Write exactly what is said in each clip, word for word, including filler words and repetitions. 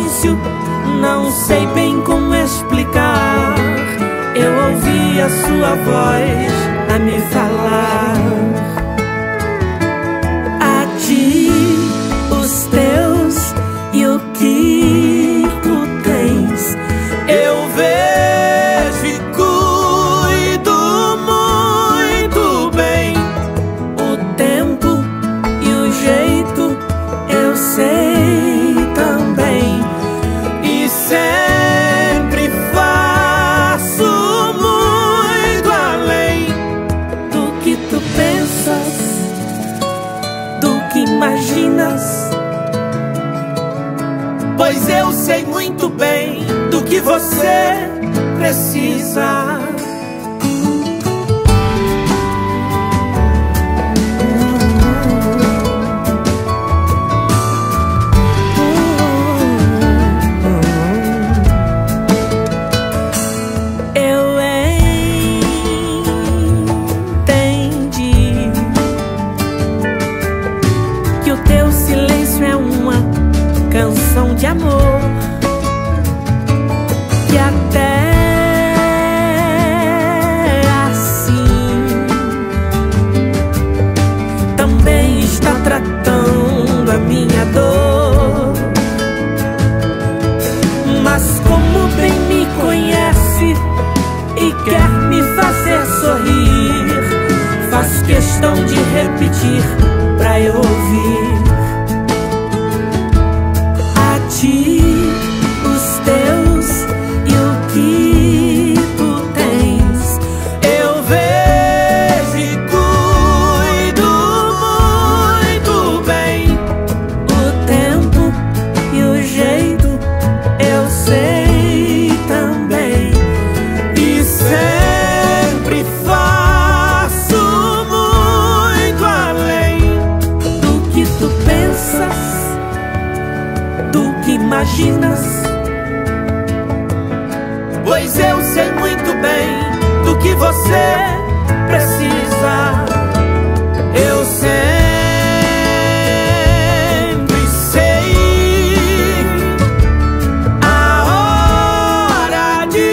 silêncio, não sei bem como explicar. Eu ouvi a sua voz a me falar. A ti, os teus e o que tu tens, eu vejo e cuido muito bem. O tempo e o jeito eu sei também, e sempre faço muito além do que tu pensas, do que imaginas. Pois eu sei muito bem do que você precisa. Eu entendi que o teu silêncio é uma canção de amor, que até assim também está tratando a minha dor. Mas como bem me conhece e quer me fazer sorrir, faz questão de repetir pra eu ouvir. Os teus e o que tu tens, eu vejo e cuido muito bem. O tempo e o jeito eu sei também, e sempre faço muito além do que tu pensas, do que imaginas. Pois eu sei muito bem do que você precisa. Eu sempre sei a hora de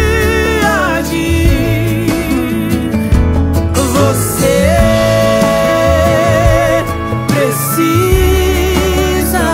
agir. Você precisa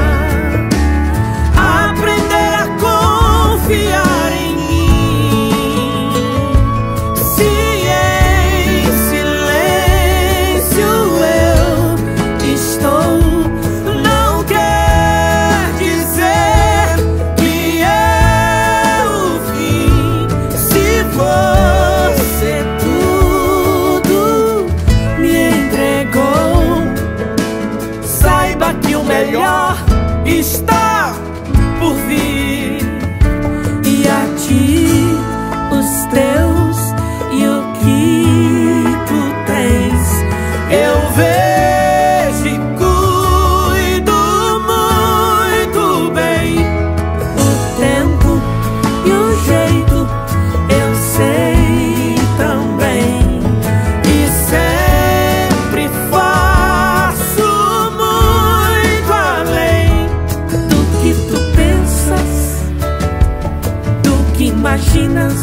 que o melhor está por vir. E a ti, os teus e o que tu tens, eu vejo e cuido muito bem. O tempo e o jeito eu sei também, e sempre faço muito além do que tu pensas, do que imaginas.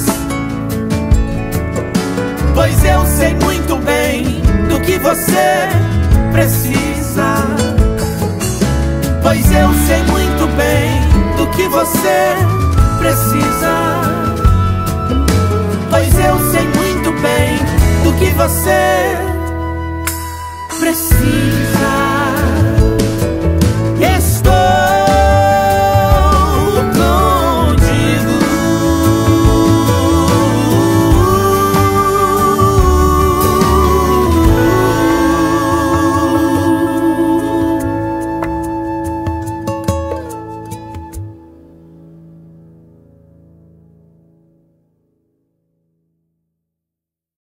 Pois eu sei muito bem do que você precisa. Pois eu sei muito bem do que você precisa. Pois eu sei muito bem do que você precisa.